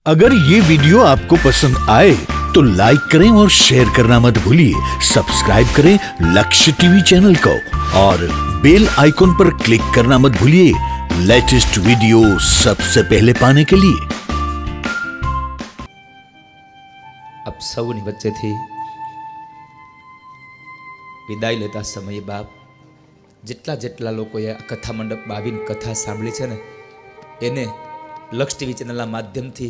अगर ये वीडियो आपको पसंद आए तो लाइक करें और शेयर करना मत भूलिए। सब्सक्राइब करें लक्ष्य टीवी चैनल को और बेल आइकॉन पर क्लिक करना मत भूलिए लेटेस्ट वीडियो सबसे पहले पाने के लिए। अब सौनी वच्चे थी विदाय लेता समय बाप जेटला जेटला लोकोए कथा मंडप आवीने कथा सांभळी छे ने एने लक्ष्य टीवी चेनलना माध्यमथी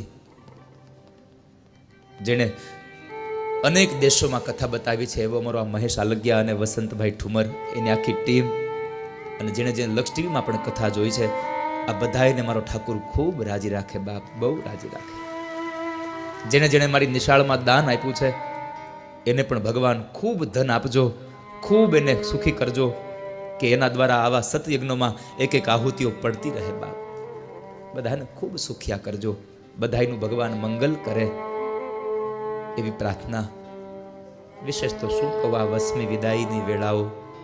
जेने अनेक देशों में कथा बतावी छे एवो अमरो महेश आलगिया अने वसंतभाई ठुमर एनी आखी टीम अने जेने जेने लक्ष्य टीवी में पण कथा जोई छे आ बधाईने मारो ठाकुर खूब राजी राखे बाप, बहु राजी राखे। जेने जेने मारी निशाळ में दान आप्युं छे एने पण भगवान खूब धन आपजो, खूब एने सुखी करजो कि एना द्वारा आवा सतयज्ञों में एक एक आहुतिओ पड़ती रहे बाप। बधाने खूब सुखिया करजो, बधाईनु भगवान मंगल करे एवी प्रार्थना। विशेष तो शुं कहवा वसमी विदायनी वेळाओ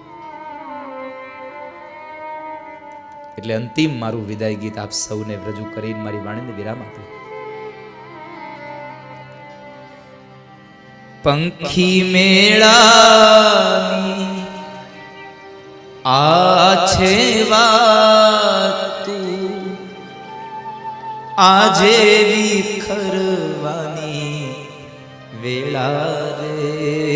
એટલે અંતિમ મારું વિદાય ગીત આપ સૌને રજૂ કરીને મારી વાણીને વિરામ આપું। પંખી મેળાની આછે વાતું આજે વિખરવાની વેળા રે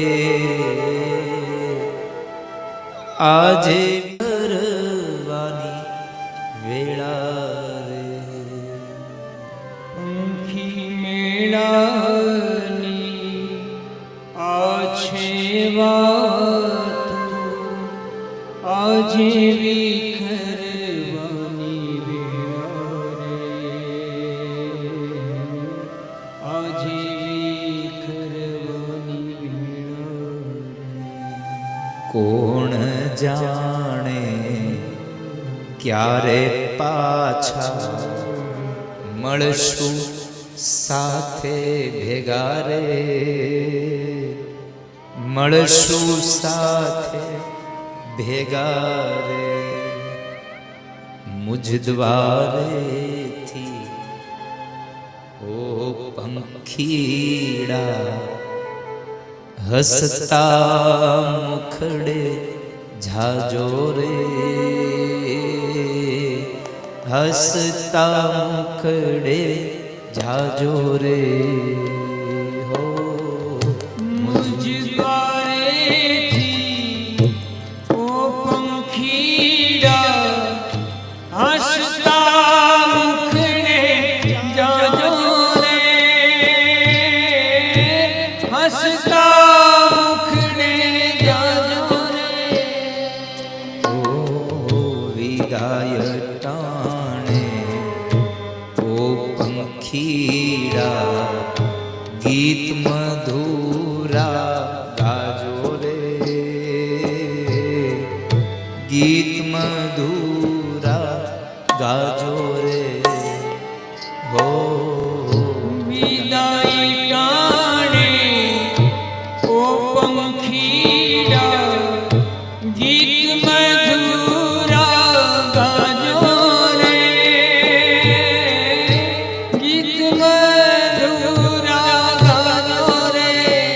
આજે વિખરવાની વેળા રે। પંખી મેળાની આછે વાતું આજે વિખરવાની વેળા રે આજે વિખરવાની વેળા રે। કોણ જાણે ક્યારે પાછા મળશું સાથે ભેગા રે મળશું સાથે ભેગા રે। મુજ દ્વારેથી ઓ પંખીડા હસતા મુખડે જાજો રે हसता मुखड़े जाजो रे हो। मुझ द्वारेथी ओ पंखीड़ा हसता मुखड़े जाजो रे हसता मुखड़े जाजो रे। ओ विदाय खीरा गीत मधुरा गाजो रे गीत मधुरा गाजो रे हो। विदाई टाणे ओ पंखीड़ा गीत मधुरा गाजो रे गीत मधुरा गाजो रे।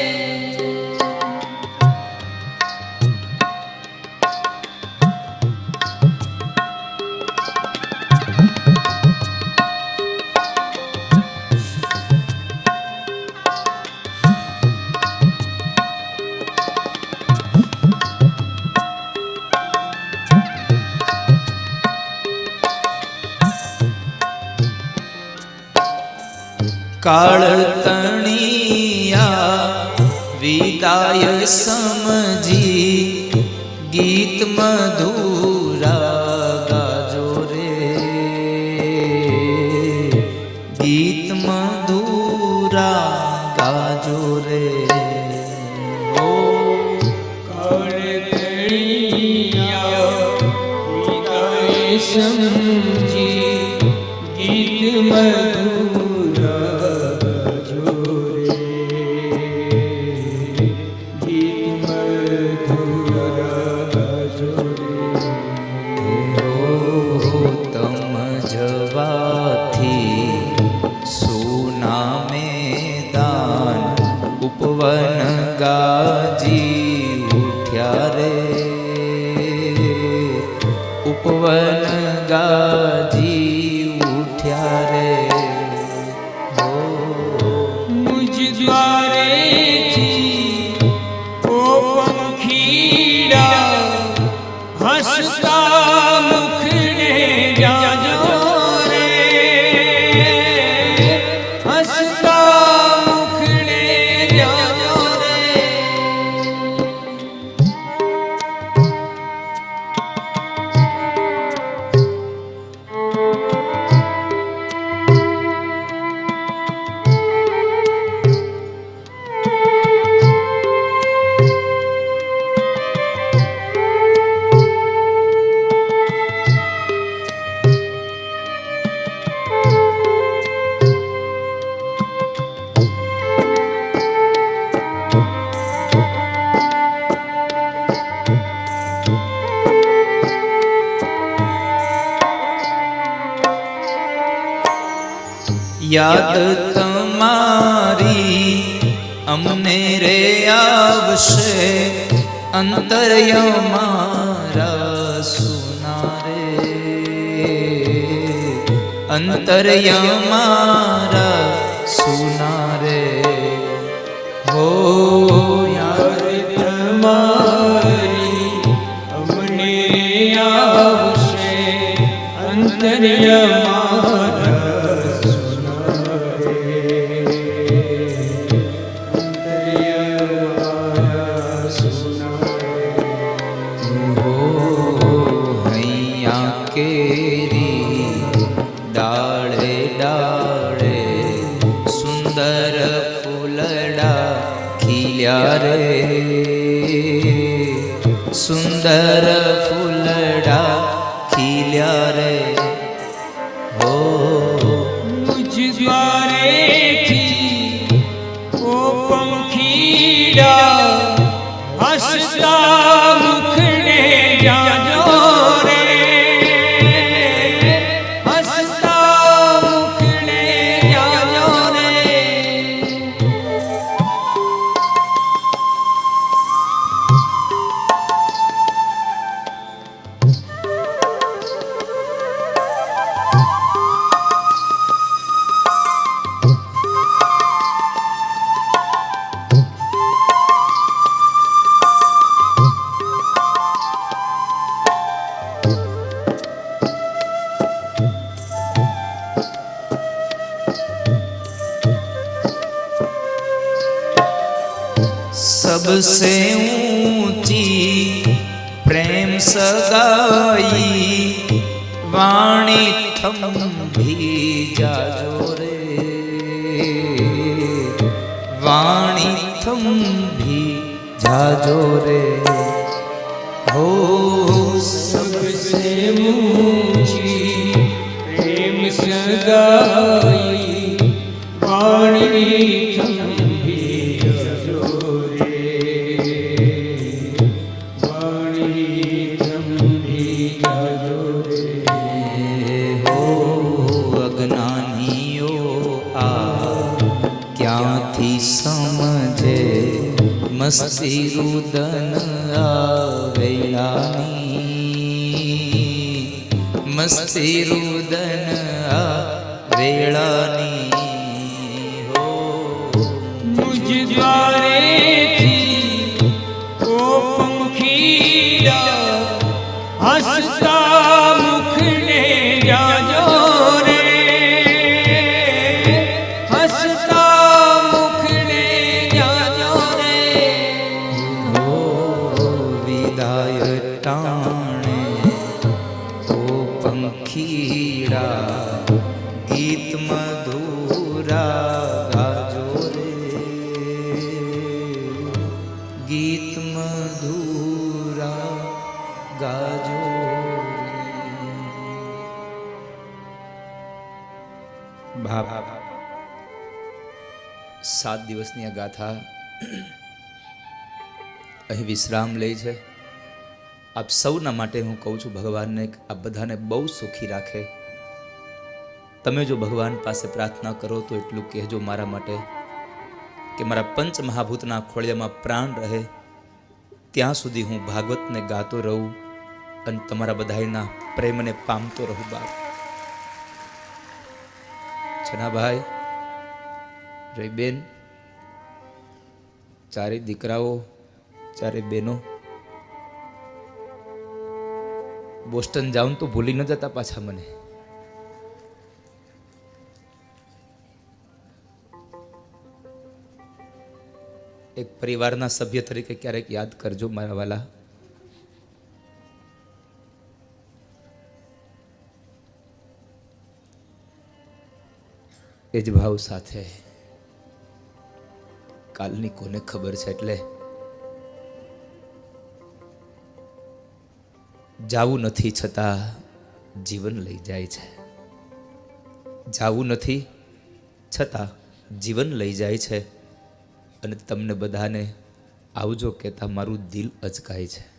काल तणिया विदाय समझी गीत मधुरा गाजो रे गीत मधुरा गाजो रे हो। काल तणिया विदाय समझी गीत मधुरा जवाथी सुना हसता मुखड़े जाजो रे। याद तमारी अमने रे आवशे अंतर्यमारा सुना रे, अंतर्यमारा सुना रे। हो याद तमारी अमने आवशे अंतर्यमारा रे, सुंदर फूलड़ा खिल्या रे। हो मुझ द्वारे थी ओ पंखीड़ा हसता मुखड़े जाजो रे, हसता मुखड़े जाजो रे। सबसे ऊंची प्रेम सगाई वाणी थंभी जाजो रे, वाणी थंभी जाजो रे। हो सबसे ऊंची प्रेम सगाई वाणी थंभी जाजो रे, वाणी थंभी जाजो रे। हो अज्ञानीओ आ क्यांथी समझे मस्ती रुदन आवेलानी, मस्ती रुदन आवेलानी। हो मुझ द्वारे थी ओ पंखीड़ा हसता मुखड़े जाजो रे, हसता मुखड़े जाजो रे। हो विदाय टाणे ओ पंखीड़ा गीत मधुरा गाजो रे, गीत मधुरा गाजो रे। भाव 7 દિવસની આ ગાથા અહીં વિશ્રામ લે છે। આપ સૌના માટે હું કહું છું, ભગવાનને આ બધાને બહુ સુખી રાખે। તમે જો ભગવાન પાસે પ્રાર્થના કરો તો એટલું કહેજો મારા માટે કે મારા પંચ મહાભૂતના ખોળિયામાં પ્રાણ રહે ત્યાં સુધી હું ભાગવતને ગાતો રહું અને તમારા બધાયના પ્રેમને પામતો રહું। બાપ છનાભાઈ, રહીબેન, ચારે દીકરાઓ, ચારે બહેનો, બોસ્ટન જાઉં તો ભૂલી ન જતા પાછા મને। એક પરિવારના સભ્ય તરીકે ક્યારેક યાદ કરજો મારા વાલા. એ જ ભાવ સાથે કાલની કોને ખબર છે, એટલે જાવું નથી છતાં જીવન લઈ જાય છે. જાવું નથી છતાં જીવન લઈ જાય છે. અને તમને બધાને આવજો કહેતા મારું દિલ અચકાય છે.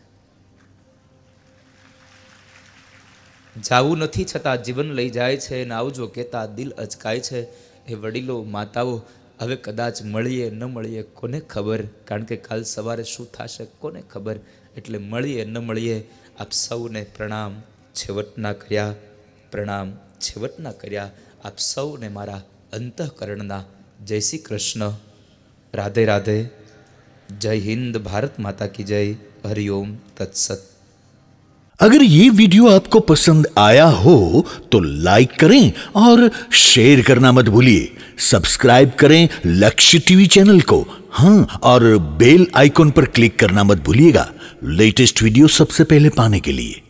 જાવું નથી છતાં જીવન લઈ જાય છે અને આવજો કહેતા દિલ અચકાય છે. એ વડીલો માતાઓ, હવે કદાચ મળીએ ન મળીએ કોને ખબર, કારણ કે કાલ સવારે શું થશે કોને ખબર. એટલે મળીએ ન મળીએ આપ સૌને પ્રણામ છેવટના કર્યા, પ્રણામ છેવટના કર્યા. આપ સૌને મારા અંતઃકરણના જય શ્રી કૃષ્ણ, राधे राधे, जय हिंद, भारत माता की जय, हरिओम तत्सत. अगर ये वीडियो आपको पसंद आया हो तो लाइक करें और शेयर करना मत भूलिए. सब्सक्राइब करें लक्ष्य टीवी चैनल को, हाँ, और बेल आइकॉन पर क्लिक करना मत भूलिएगा लेटेस्ट वीडियो सबसे पहले पाने के लिए.